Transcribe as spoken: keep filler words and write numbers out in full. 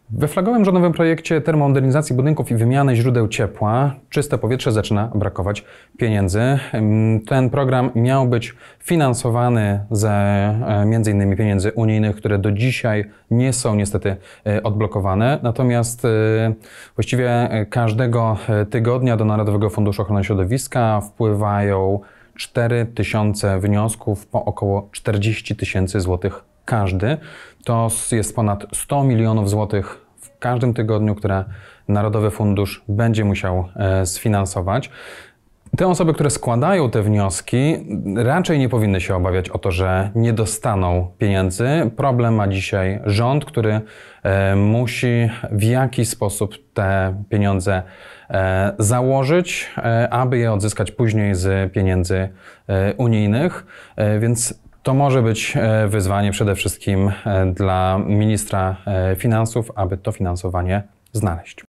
We flagowym rządowym projekcie termomodernizacji budynków i wymiany źródeł ciepła Czyste Powietrze zaczyna brakować pieniędzy. Ten program miał być finansowany ze między innymi pieniędzy unijnych, które do dzisiaj nie są niestety odblokowane. Natomiast właściwie każdego tygodnia do Narodowego Funduszu Ochrony Środowiska wpływają cztery tysiące wniosków po około czterdzieści tysięcy złotych każdy. To jest ponad sto milionów złotych w każdym tygodniu, które Narodowy Fundusz będzie musiał sfinansować. Te osoby, które składają te wnioski, raczej nie powinny się obawiać o to, że nie dostaną pieniędzy. Problem ma dzisiaj rząd, który musi w jakiś sposób te pieniądze założyć, aby je odzyskać później z pieniędzy unijnych. Więc to może być wyzwanie przede wszystkim dla ministra finansów, aby to finansowanie znaleźć.